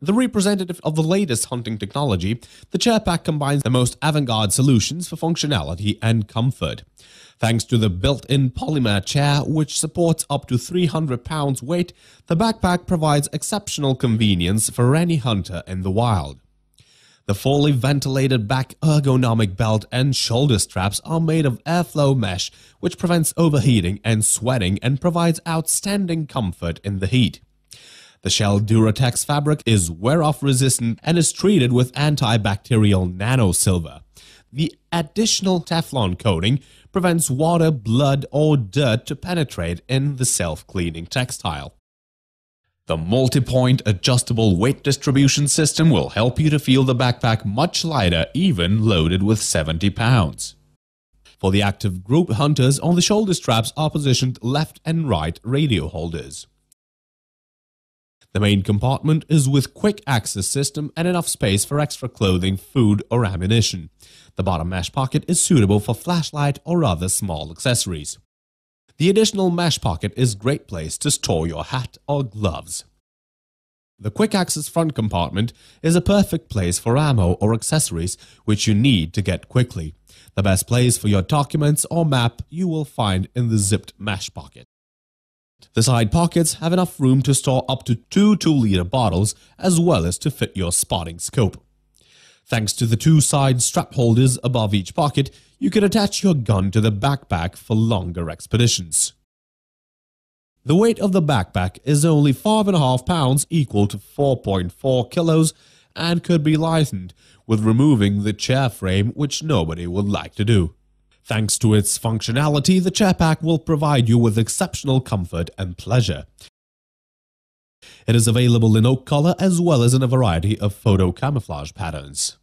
The representative of the latest hunting technology, the Chairpack combines the most avant-garde solutions for functionality and comfort. Thanks to the built-in polymer chair, which supports up to 300 pounds weight, the backpack provides exceptional convenience for any hunter in the wild. The fully ventilated back ergonomic belt and shoulder straps are made of airflow mesh, which prevents overheating and sweating and provides outstanding comfort in the heat. The Shell Duratex fabric is wear-off resistant and is treated with antibacterial nanosilver. The additional Teflon coating prevents water, blood, or dirt to penetrate in the self-cleaning textile. The multi-point adjustable weight distribution system will help you to feel the backpack much lighter even loaded with 70 pounds. For the active group hunters, on the shoulder straps are positioned left and right radio holders. The main compartment is with quick access system and enough space for extra clothing, food, or ammunition. The bottom mesh pocket is suitable for flashlight or other small accessories. The additional mesh pocket is a great place to store your hat or gloves. The quick access front compartment is a perfect place for ammo or accessories which you need to get quickly. The best place for your documents or map you will find in the zipped mesh pocket. The side pockets have enough room to store up to 2 2-liter bottles as well as to fit your spotting scope. Thanks to the 2 side strap holders above each pocket, you can attach your gun to the backpack for longer expeditions. The weight of the backpack is only 5.5 pounds, equal to 4.4 kilos, and could be lightened with removing the chair frame, which nobody would like to do. Thanks to its functionality, the Chairpack will provide you with exceptional comfort and pleasure. It is available in oak color as well as in a variety of photo camouflage patterns.